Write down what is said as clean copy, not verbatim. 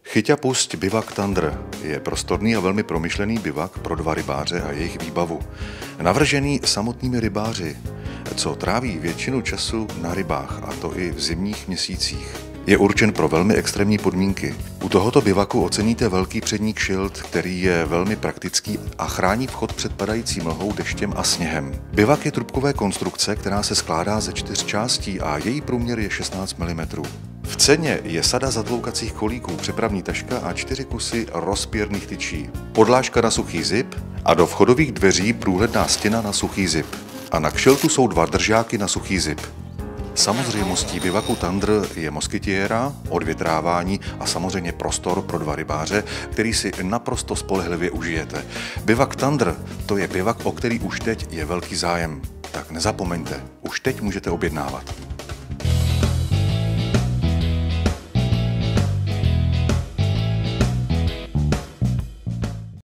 Chyť a pusť bivak Tundra je prostorný a velmi promyšlený bivak pro dva rybáře a jejich výbavu. Navržený samotnými rybáři, co tráví většinu času na rybách, a to i v zimních měsících. Je určen pro velmi extrémní podmínky. U tohoto bivaku oceníte velký přední kšilt, který je velmi praktický a chrání vchod před padající mlhou, deštěm a sněhem. Bivak je trubkové konstrukce, která se skládá ze 4 částí a její průměr je 16 mm. V ceně je sada zatloukacích kolíků, přepravní taška a 4 kusy rozpěrných tyčí, podlážka na suchý zip a do vchodových dveří průhledná stěna na suchý zip. A na kšiltu jsou 2 držáky na suchý zip. Samozřejmostí bivaku Tundra je moskytiéra, odvětrávání a samozřejmě prostor pro dva rybáře, který si naprosto spolehlivě užijete. Bivak Tundra, to je bivak, o který už teď je velký zájem. Tak nezapomeňte, už teď můžete objednávat.